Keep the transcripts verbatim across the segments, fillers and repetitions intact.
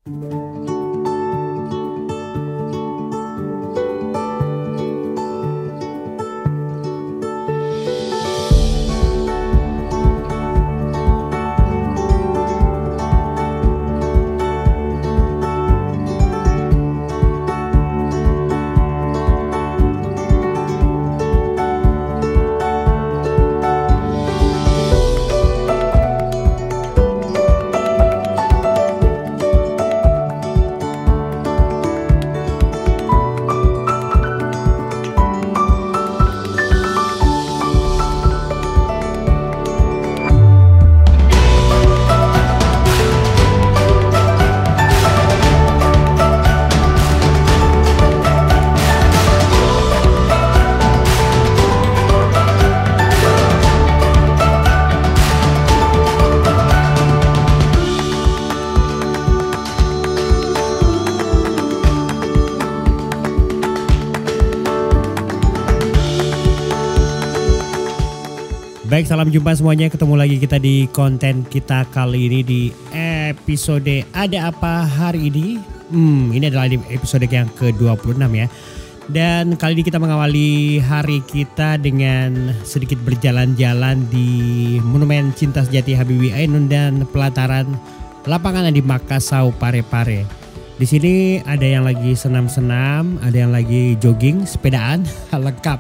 Baik, salam jumpa semuanya. Ketemu lagi kita di konten kita kali ini di episode Ada Apa Hari Ini. Hmm, ini adalah episode yang ke dua puluh enam ya. Dan kali ini kita mengawali hari kita dengan sedikit berjalan-jalan di Monumen Cinta Sejati Habibie Ainun dan pelataran lapangan di Makassau Parepare. Di sini ada yang lagi senam-senam, ada yang lagi jogging, sepedaan, lengkap.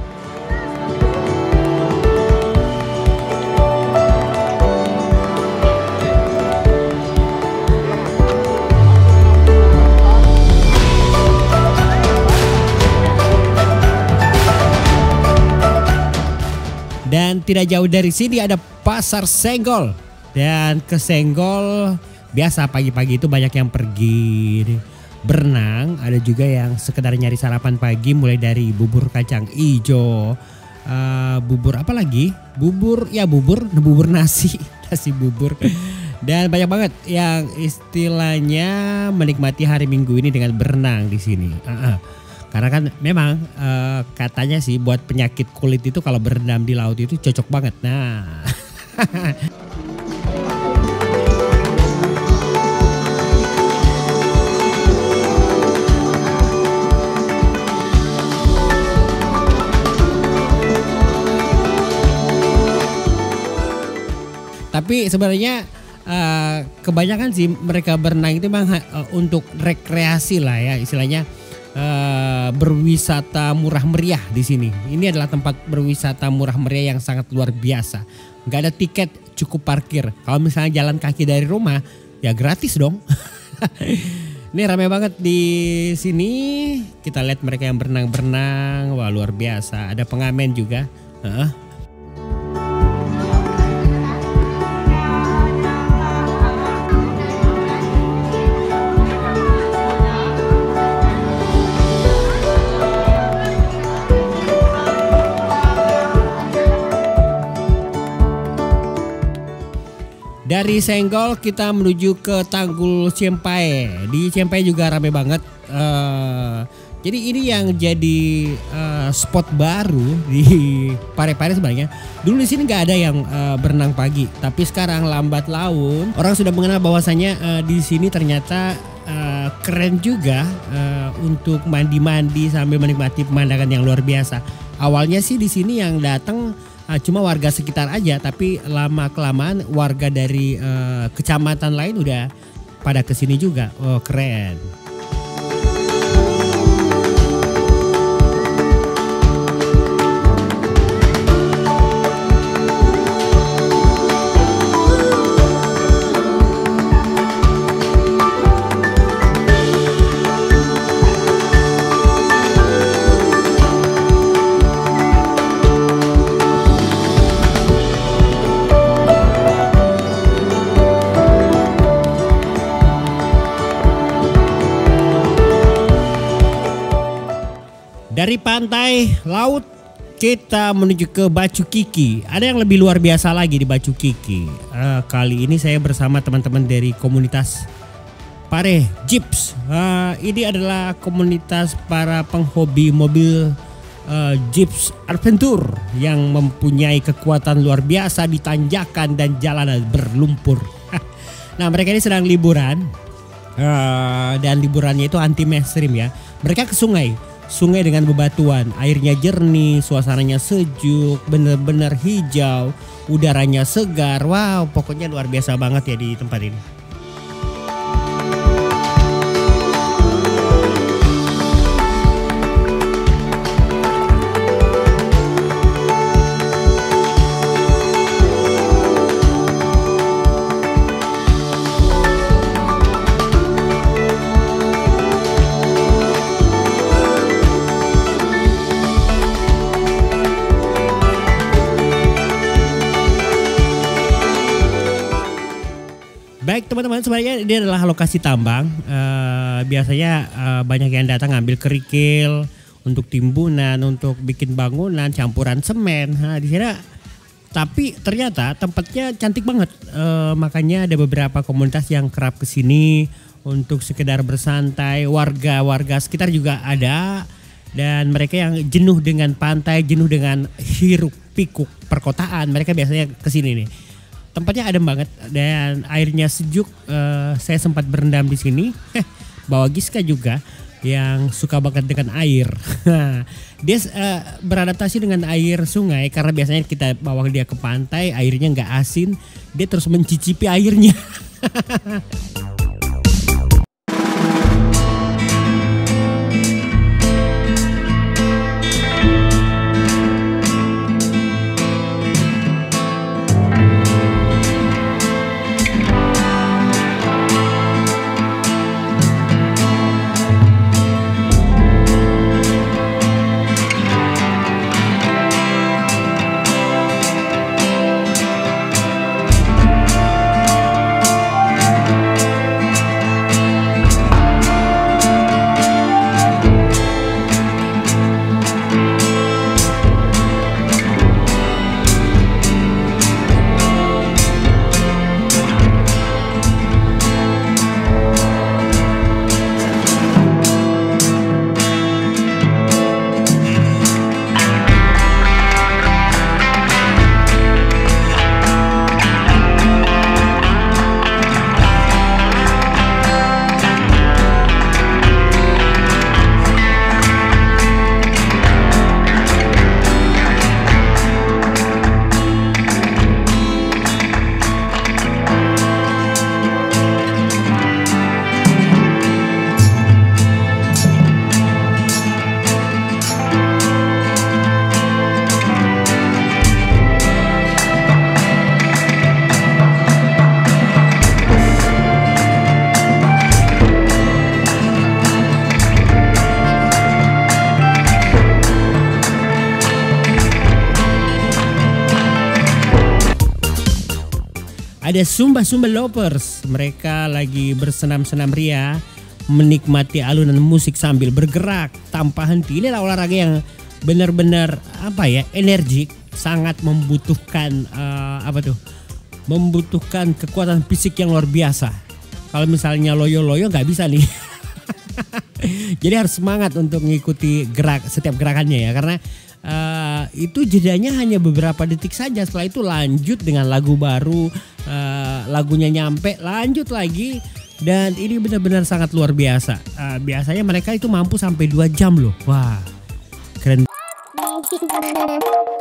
Dan tidak jauh dari sini ada Pasar Senggol. Dan ke Senggol biasa pagi-pagi itu banyak yang pergi berenang. Ada juga yang sekedar nyari sarapan pagi, mulai dari bubur kacang ijo, uh, bubur apa lagi? Bubur, ya bubur, bubur nasi, nasi bubur. Dan banyak banget yang istilahnya menikmati hari Minggu ini dengan berenang di sini. Uh-uh. Karena kan memang uh, katanya sih buat penyakit kulit itu kalau berendam di laut itu cocok banget. Nah. Tapi sebenarnya uh, kebanyakan sih mereka berenang itu memang uh, untuk rekreasi lah ya, istilahnya. Uh, berwisata murah meriah di sini. Ini adalah tempat berwisata murah meriah yang sangat luar biasa. Gak ada tiket, cukup parkir. Kalau misalnya jalan kaki dari rumah, ya gratis dong. Ini ramai banget di sini. Kita lihat mereka yang berenang-berenang, wah luar biasa. Ada pengamen juga. Uh. Dari Senggol kita menuju ke Tanggul Ciempai. Di Ciempai juga rame banget. Uh, jadi ini yang jadi uh, spot baru di Parepare sebenarnya. Dulu di sini nggak ada yang uh, berenang pagi, tapi sekarang lambat laun orang sudah mengenal bahwasannya uh, di sini ternyata uh, keren juga uh, untuk mandi-mandi sambil menikmati pemandangan yang luar biasa. Awalnya sih di sini yang datang cuma warga sekitar aja, tapi lama kelamaan warga dari uh, kecamatan lain udah pada kesini juga. Oh keren. Dari pantai laut kita menuju ke Bacu Kiki. Ada yang lebih luar biasa lagi di Bacu Kiki. Uh, kali ini saya bersama teman-teman dari komunitas Pare Jeeps. Uh, ini adalah komunitas para penghobi mobil uh, Jeeps Adventure yang mempunyai kekuatan luar biasa di tanjakan dan jalanan berlumpur. Nah mereka ini sedang liburan Uh, dan liburannya itu anti mainstream ya. Mereka ke sungai, sungai dengan bebatuan, airnya jernih, suasananya sejuk, bener-bener hijau, udaranya segar. Wow, pokoknya luar biasa banget ya di tempat ini. Baik teman-teman, sebenarnya ini adalah lokasi tambang. Uh, biasanya uh, banyak yang datang ngambil kerikil untuk timbunan, untuk bikin bangunan, campuran semen. Nah, di sana, tapi ternyata tempatnya cantik banget. Uh, makanya ada beberapa komunitas yang kerap kesini untuk sekedar bersantai. Warga-warga sekitar juga ada, dan mereka yang jenuh dengan pantai, jenuh dengan hiruk pikuk perkotaan, mereka biasanya kesini nih. Tempatnya adem banget dan airnya sejuk. Uh, saya sempat berendam di sini. Bawa Giska juga yang suka banget dengan air. Dia uh, beradaptasi dengan air sungai karena biasanya kita bawa dia ke pantai, airnya nggak asin. Dia terus mencicipi airnya. Ada Sumba-Sumba Lovers, mereka lagi bersenam-senam ria, menikmati alunan musik sambil bergerak tanpa henti. Inilah olahraga yang benar-benar apa ya, energik, sangat membutuhkan uh, apa tuh, membutuhkan kekuatan fisik yang luar biasa. Kalau misalnya loyo-loyo nggak bisa nih. Jadi harus semangat untuk mengikuti gerak setiap gerakannya ya, karena uh, itu jedanya hanya beberapa detik saja. Setelah itu lanjut dengan lagu baru, uh, lagunya nyampe, lanjut lagi, dan ini benar-benar sangat luar biasa. Uh, biasanya mereka itu mampu sampai dua jam loh. Wah, keren.